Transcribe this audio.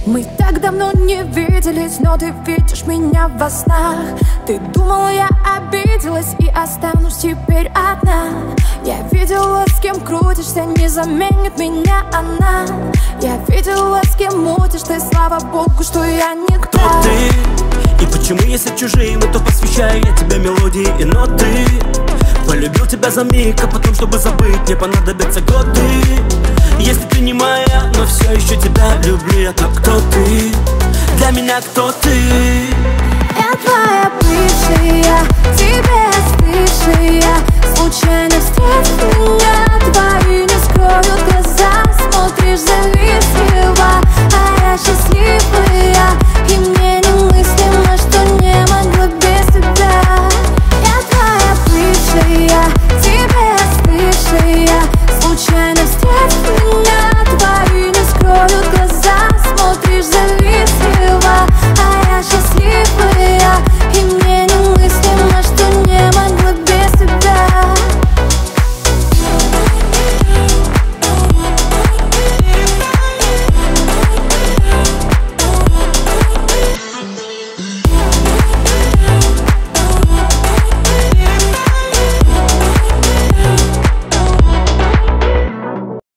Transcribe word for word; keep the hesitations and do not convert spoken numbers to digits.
Мы так давно не виделись, но ты видишь меня во снах. Ты думала, я обиделась и останусь теперь одна. Я видела, с кем крутишься, не заменит меня она. Я видела, с кем мутишь ты, слава богу, что я не кто ты? И почему, если чужие, мы, то посвящаю я тебе мелодии и ноты. Полюбил тебя за миг, а потом, чтобы забыть, мне понадобятся годы. Если ты не моя, но все еще тебя люблю я, то кто ты? Для меня кто ты? Я твоя бывшая, тебе остывшая, случайно встретила.